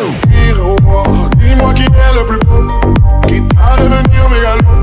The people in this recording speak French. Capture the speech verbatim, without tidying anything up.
Miroir, dis-moi qui est le plus beau, quitte à devenir mégalo.